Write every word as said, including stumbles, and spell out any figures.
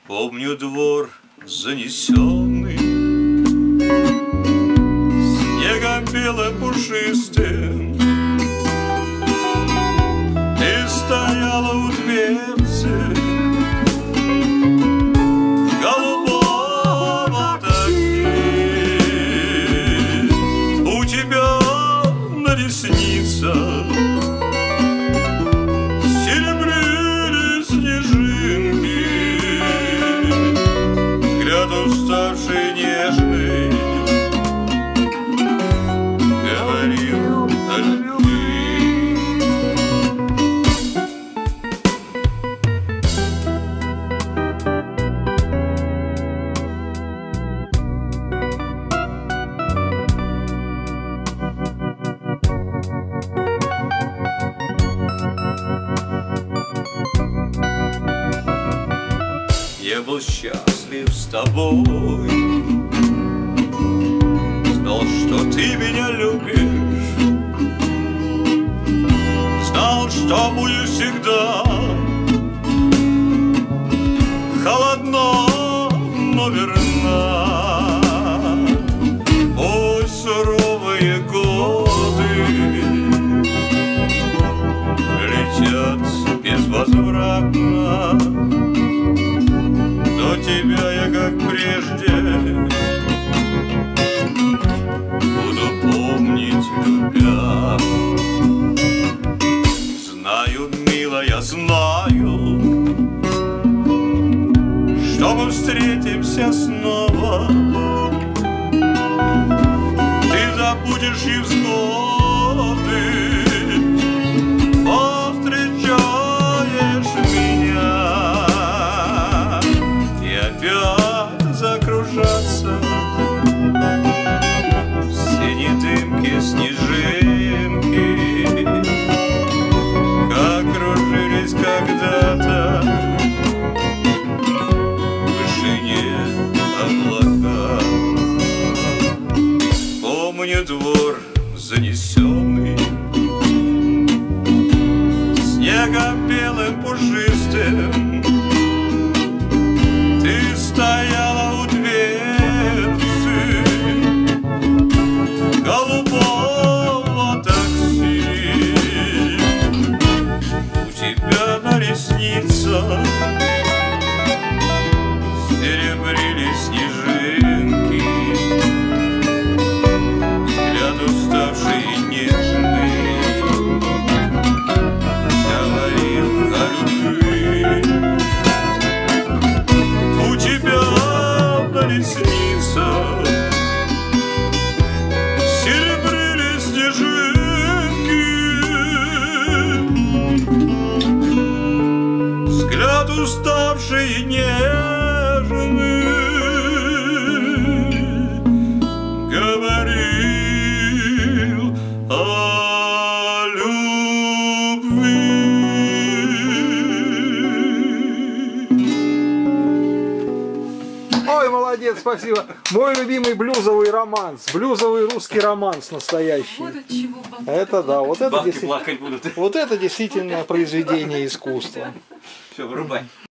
Помню двор занесенный снегом белым пушистым. Ты стояла у дверцы в голубом такси. У тебя на ресницах серебрили снежинки. Взгляд уставший, нежный говорил о любви. Я был счастлив с тобой, знал, что ты меня любишь, знал, что будешь всегда холодна, но верна. Пусть суровые годы летят безвозвратно, но тебя я, как прежде, буду помнить, любя. Знаю, милая, знаю, что мы встретимся снова. Ты забудешь невзгоды, повстречаешь меня, опять закружатся все недымки, снежинки, как кружились когда-то в вышине облака. Помню двор занесенный снегом белым пушистым. Ты стояла у дверцы голубого такси. У тебя на ресницах серебрили снежинки. Взгляд уставший и нежный говорил о любви. У тебя на ресницах серебрили снежинки. Взгляд уставший и нежный говорил о любви. Ой, молодец, спасибо. Мой любимый блюзовый романс, блюзовый русский романс настоящий. Вот от чего бабки Это да, вот это, Бабки действительно, плакать будут. вот это действительно произведение искусства. Все, вырубай.